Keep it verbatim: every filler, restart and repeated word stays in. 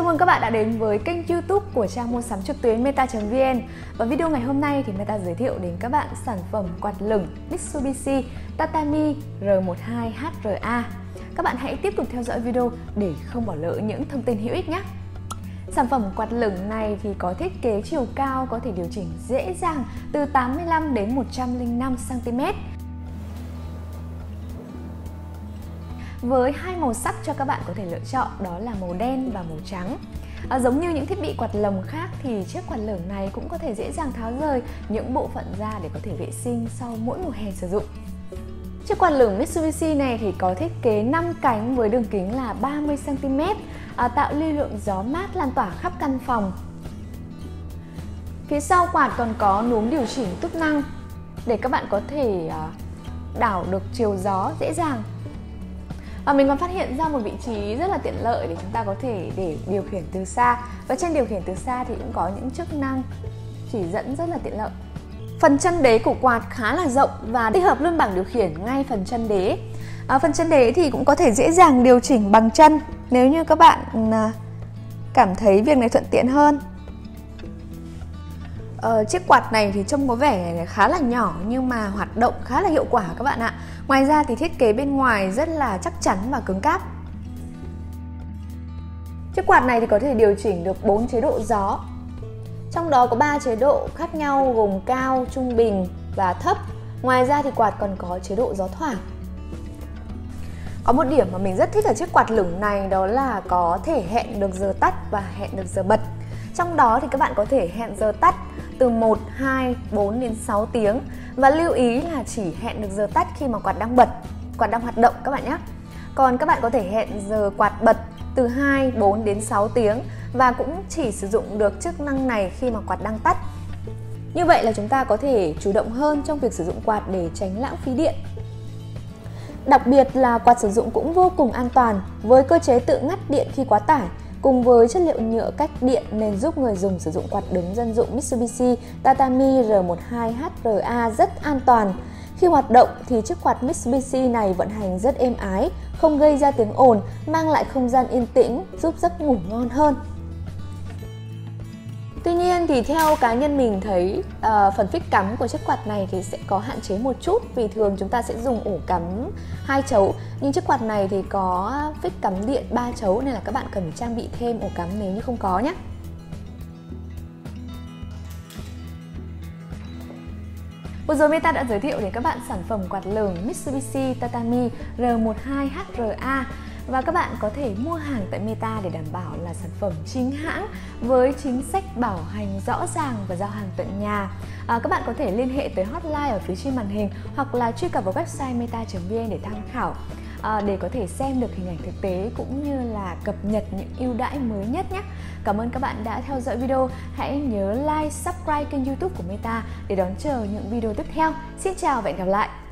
mừng các bạn đã đến với kênh YouTube của trang mua sắm trực tuyến meta chấm vn. Và video ngày hôm nay thì Meta giới thiệu đến các bạn sản phẩm quạt lửng Mitsubishi Tatami R mười hai H R A. Các bạn hãy tiếp tục theo dõi video để không bỏ lỡ những thông tin hữu ích nhé. Sản phẩm quạt lửng này thì có thiết kế chiều cao có thể điều chỉnh dễ dàng từ tám mươi lăm đến một trăm lẻ năm xăng ti mét. Với hai màu sắc cho các bạn có thể lựa chọn, đó là màu đen và màu trắng. À, giống như những thiết bị quạt lồng khác thì chiếc quạt lửng này cũng có thể dễ dàng tháo rời những bộ phận ra để có thể vệ sinh sau mỗi mùa hè sử dụng. Chiếc quạt lửng Mitsubishi này thì có thiết kế năm cánh với đường kính là ba mươi xăng ti mét, à, tạo lưu lượng gió mát lan tỏa khắp căn phòng. Phía sau quạt còn có núm điều chỉnh túp năng để các bạn có thể à, đảo được chiều gió dễ dàng. Và mình còn phát hiện ra một vị trí rất là tiện lợi để chúng ta có thể để điều khiển từ xa. Và trên điều khiển từ xa thì cũng có những chức năng chỉ dẫn rất là tiện lợi. Phần chân đế của quạt khá là rộng và tích hợp luôn bảng điều khiển ngay phần chân đế. À, phần chân đế thì cũng có thể dễ dàng điều chỉnh bằng chân nếu như các bạn cảm thấy việc này thuận tiện hơn. Ờ, chiếc quạt này thì trông có vẻ khá là nhỏ nhưng mà hoạt động khá là hiệu quả các bạn ạ. Ngoài ra thì thiết kế bên ngoài rất là chắc chắn và cứng cáp. Chiếc quạt này thì có thể điều chỉnh được bốn chế độ gió. Trong đó có ba chế độ khác nhau gồm cao, trung bình và thấp. Ngoài ra thì quạt còn có chế độ gió thoảng. Có một điểm mà mình rất thích ở chiếc quạt lửng này đó là có thể hẹn được giờ tắt và hẹn được giờ bật. Trong đó thì các bạn có thể hẹn giờ tắt từ một, hai, bốn đến sáu tiếng. Và lưu ý là chỉ hẹn được giờ tắt khi mà quạt đang bật, quạt đang hoạt động các bạn nhé. Còn các bạn có thể hẹn giờ quạt bật từ hai, bốn đến sáu tiếng và cũng chỉ sử dụng được chức năng này khi mà quạt đang tắt. Như vậy là chúng ta có thể chủ động hơn trong việc sử dụng quạt để tránh lãng phí điện. Đặc biệt là quạt sử dụng cũng vô cùng an toàn với cơ chế tự ngắt điện khi quá tải. Cùng với chất liệu nhựa cách điện nên giúp người dùng sử dụng quạt đứng dân dụng Mitsubishi Tatami R mười hai H R A rất an toàn. Khi hoạt động thì chiếc quạt Mitsubishi này vận hành rất êm ái, không gây ra tiếng ồn, mang lại không gian yên tĩnh, giúp giấc ngủ ngon hơn. Tuy nhiên thì theo cá nhân mình thấy uh, phần phích cắm của chiếc quạt này thì sẽ có hạn chế một chút, vì thường chúng ta sẽ dùng ổ cắm hai chấu, nhưng chiếc quạt này thì có phích cắm điện ba chấu nên là các bạn cần trang bị thêm ổ cắm nếu như không có nhé. Vừa rồi Meta đã giới thiệu đến các bạn sản phẩm quạt lửng Mitsubishi Tatami R mười hai H R A. Và các bạn có thể mua hàng tại Meta để đảm bảo là sản phẩm chính hãng với chính sách bảo hành rõ ràng và giao hàng tận nhà. À, các bạn có thể liên hệ tới hotline ở phía trên màn hình hoặc là truy cập vào website meta chấm vn để tham khảo, à, để có thể xem được hình ảnh thực tế cũng như là cập nhật những ưu đãi mới nhất nhé. Cảm ơn các bạn đã theo dõi video. Hãy nhớ like, subscribe kênh YouTube của Meta để đón chờ những video tiếp theo. Xin chào và hẹn gặp lại!